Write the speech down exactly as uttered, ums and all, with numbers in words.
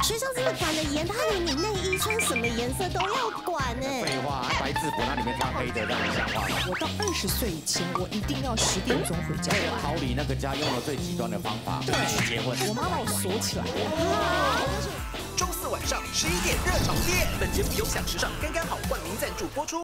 学校真的管得严，他连你内衣穿什么颜色都要管呢。 废话，白制服那里面穿黑的，让你像话吗？ 我到二十岁以前，我一定要十点钟回家。 逃离那个家用了最极端的方法，对，去结婚。 我妈把我锁起来了。 周四晚上十一点热炒店，本节目由享时尚干干好冠名赞助播出。